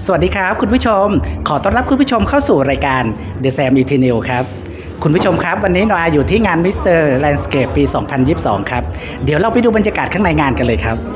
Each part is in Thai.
สวัสดีครับคุณผู้ชมขอต้อนรับคุณผู้ชมเข้าสู่รายการ The Sam Eternal ครับคุณผู้ชมครับวันนี้นอาอยู่ที่งาน Mr. Landscape ปี 2022 ครับเดี๋ยวเราไปดูบรรยากาศข้างในงานกันเลยครับ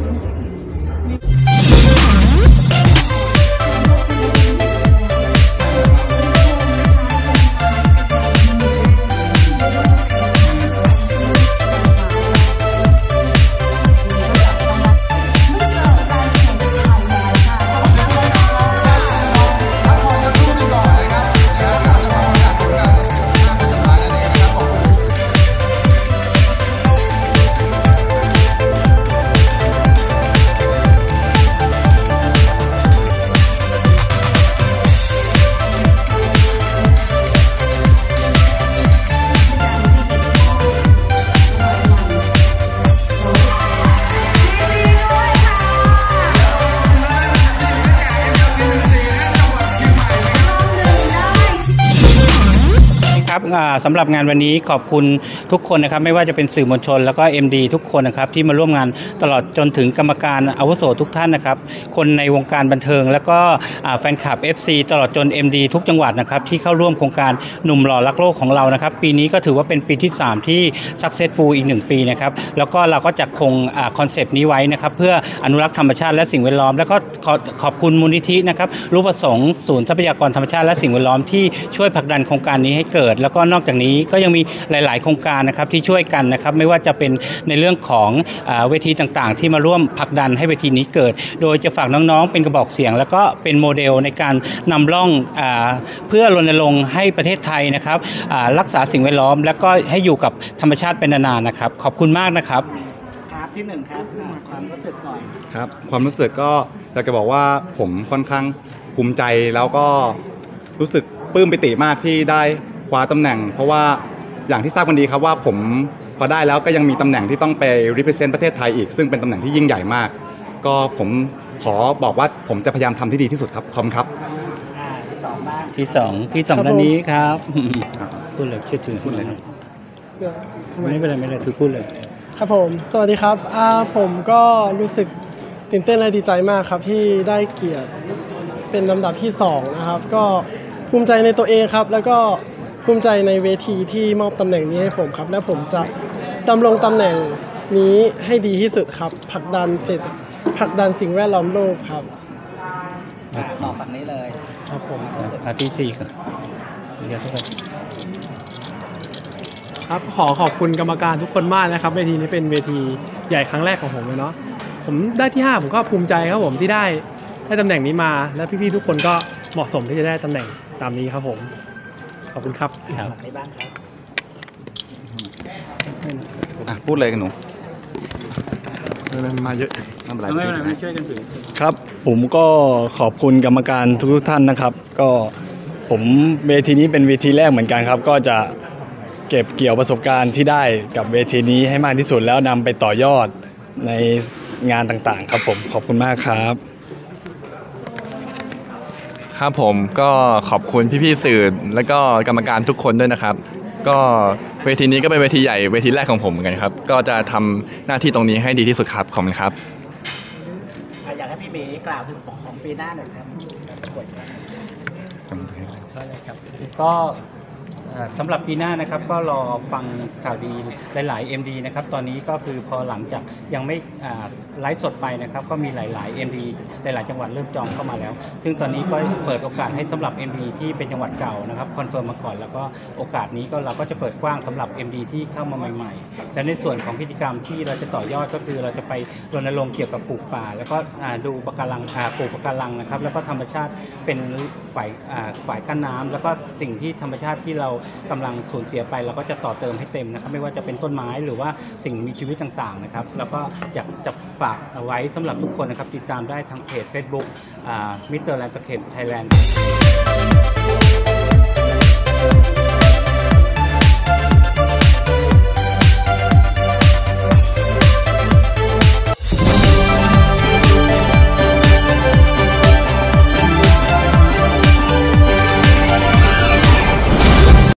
สำหรับงานวันนี้ขอบคุณทุกคนนะครับไม่ว่าจะเป็นสื่อมวลชนแล้วก็ MD ทุกคนนะครับที่มาร่วมงานตลอดจนถึงกรรมการอาวุโสทุกท่านนะครับคนในวงการบันเทิงแล้วก็แฟนคลับ FC ตลอดจน MD ทุกจังหวัดนะครับที่เข้าร่วมโครงการหนุ่มหล่อรักโลกของเรานะครับปีนี้ก็ถือว่าเป็นปีที่3ที่ Successful อีก1ปีนะครับแล้วก็เราก็จะคงคอนเซปต์นี้ไว้นะครับเพื่ออนุรักษ์ธรรมชาติและสิ่งแวดล้อมแล้วก็ขอบคุณมูลนิธินะครับรูปประสงค์ศูนย์ทรัพยากรธรรมชาติและสิ่งแวดล้อมที่ช่วยผลักดันโครงการนี้ให้เกิดแล้วก็นอกจากนี้ก็ยังมีหลายๆโครงการนะครับที่ช่วยกันนะครับไม่ว่าจะเป็นในเรื่องของเวทีต่างๆที่มาร่วมผลักดันให้เวทีนี้เกิดโดยจะฝากน้องๆเป็นกระบอกเสียงแล้วก็เป็นโมเดลในการนำร่องเพื่อรณรงค์ให้ประเทศไทยนะครับรักษาสิ่งแวดล้อมและก็ให้อยู่กับธรรมชาติเป็นนานๆนะครับขอบคุณมากนะครับครับที่1ครับความรู้สึกก่อนครับความรู้สึกก็อยากจะบอกว่าผมค่อนข้างภูมิใจแล้วก็รู้สึกปลื้มปิติมากที่ได้คว้าตำแหน่งเพราะว่าอย่างที่ทราบกันดีครับว่าผมพอได้แล้วก็ยังมีตำแหน่งที่ต้องไป represent ประเทศไทยอีกซึ่งเป็นตำแหน่งที่ยิ่งใหญ่มากก็ผมขอบอกว่าผมจะพยายามทำที่ดีที่สุดครับขอบคุณครับที่2บ้างที่2ด้านนี้ครับพูดเลยชื่อถือพูดเลยไม่เป็นไรถือพูดเลยครับผมสวัสดีครับผมก็รู้สึกตื่นเต้นและดีใจมากครับที่ได้เกียรติเป็นลำดับที่2นะครับก็ภูมิใจในตัวเองครับแล้วก็ภูมิใจในเวทีที่มอบตำแหน่งนี้ให้ผมครับและผมจะดำรงตำแหน่งนี้ให้ดีที่สุดครับผลักดันสิ่งแวดล้อมโลกครับต่อฝั่งนี้เลยครับผมที่4ครับครับขอบคุณกรรมการทุกคนมากนะครับเวทีนี้เป็นเวทีใหญ่ครั้งแรกของผมเลยเนาะผมได้ที่5ผมก็ภูมิใจครับผมที่ได้ตำแหน่งนี้มาและพี่ๆทุกคนก็เหมาะสมที่จะได้ตำแหน่งตามนี้ครับผมขอบคุณครับในบ้านครับพูดเลยกันหนูมาเยอะไม่เป็นไรช่วยกันถือครับผมก็ขอบคุณกรรมการทุกท่านนะครับก็ผมเวทีนี้เป็นเวทีแรกเหมือนกันครับก็จะเก็บเกี่ยวประสบการณ์ที่ได้กับเวทีนี้ให้มากที่สุดแล้วนำไปต่อยอดในงานต่างๆครับผมขอบคุณมากครับครับผมก็ขอบคุณพี่ๆสื่อและก็กรรมการทุกคนด้วยนะครับก็เวทีนี้ก็เป็นเวทีใหญ่เวทีแรกของผมเหมือนกันครับก็จะทำหน้าที่ตรงนี้ให้ดีที่สุดครับขอบคุณครับอยากให้พี่เมย์กล่าวถึงของปีหน้าหน่อยครับก็สำหรับปีหน้านะครับก็รอฟังข่าวดีหลายๆ MD นะครับตอนนี้ก็คือพอหลังจากยังไม่ไลฟ์สดไปนะครับก็มีหลายๆ MD หลายๆจังหวัดเริ่มจองเข้ามาแล้วซึ่งตอนนี้ก็เปิดโอกาสให้สำหรับ MD ที่เป็นจังหวัดเก่านะครับคอนเฟิร์มมาก่อนแล้วก็โอกาสนี้ก็เราก็จะเปิดกว้างสำหรับ MD ที่เข้ามาใหม่ๆและในส่วนของกิจกรรมที่เราจะต่อยอดก็คือเราจะไปรณรงค์เกี่ยวกับปลูกป่าแล้วก็ดูปะการังปลูกปะการังนะครับแล้วก็ธรรมชาติเป็นฝ่ายกั้นน้ำแล้วก็สิ่งที่ธรรมชาติที่เรากำลังสูญเสียไปเราก็จะต่อเติมให้เต็มนะครับไม่ว่าจะเป็นต้นไม้หรือว่าสิ่งมีชีวิตต่างๆนะครับแล้วก็อยากจะฝากเอาไว้สำหรับทุกคนนะครับติดตามได้ทางเพจ Facebook Mr. Landscape Thailand